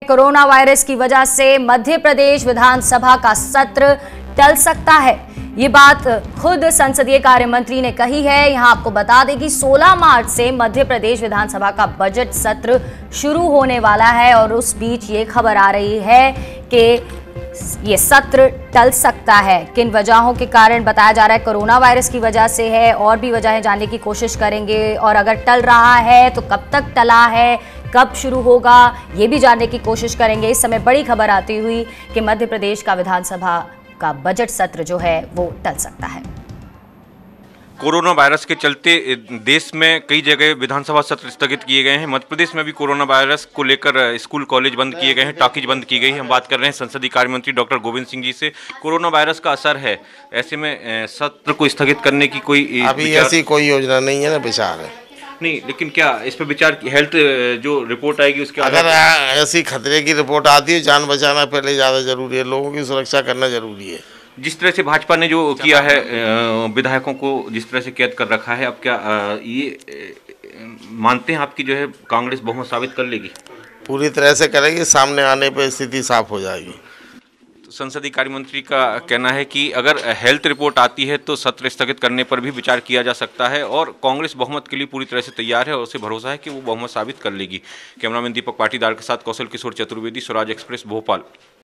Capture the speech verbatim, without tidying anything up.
Corona virus की वजह से मध्य प्रदेश विधानसभा का सत्र टल सकता है। ये बात खुद संसदीय कार्य मंत्री ने कही है। यहां आपको बता दें कि सोलह मार्च से मध्य प्रदेश विधानसभा का बजट सत्र शुरू होने वाला है और उस बीच ये खबर आ रही है कि ये सत्र टल सकता है। किन वजहों के कारण बताया जा रहा है कोरोना वायरस की वजह से है, और भी वजहें जानने की कोशिश करेंगे। और अगर टल रहा है तो कब तक टला है, कब शुरू होगा, ये भी जानने की कोशिश करेंगे। इस समय बड़ी खबर आती हुई कि मध्य प्रदेश का विधानसभा का बजट सत्र जो है वो टल सकता है। कोरोना वायरस के चलते देश में कई जगह विधानसभा सत्र स्थगित किए गए हैं। मध्य प्रदेश में भी कोरोना वायरस को लेकर स्कूल कॉलेज बंद किए गए हैं, टॉकीज बंद की गई है। हम बात कर रहे हैं संसदीय कार्य मंत्री डॉक्टर गोविंद सिंह जी से। कोरोना वायरस का असर है, ऐसे में सत्र को स्थगित करने की कोई अभी ऐसी कोई योजना नहीं है ना, विचार है नहीं। लेकिन क्या इस पर विचार, हेल्थ जो रिपोर्ट आएगी उसके अगर ऐसी खतरे की रिपोर्ट आती है, जान बचाना पहले ज़्यादा जरूरी है, लोगों की सुरक्षा करना जरूरी है। जिस तरह से भाजपा ने जो किया है, विधायकों को जिस तरह से कैद कर रखा है, अब क्या ये मानते हैं आपकी जो है कांग्रेस बहुमत साबित कर लेगी? पूरी तरह से करेगी, सामने आने पर स्थिति साफ हो जाएगी। संसदीय कार्य मंत्री का कहना है कि अगर हेल्थ रिपोर्ट आती है तो सत्र स्थगित करने पर भी विचार किया जा सकता है और कांग्रेस बहुमत के लिए पूरी तरह से तैयार है और उसे भरोसा है कि वो बहुमत साबित कर लेगी। कैमरामैन दीपक पाटीदार के साथ कौशल किशोर चतुर्वेदी, स्वराज एक्सप्रेस, भोपाल।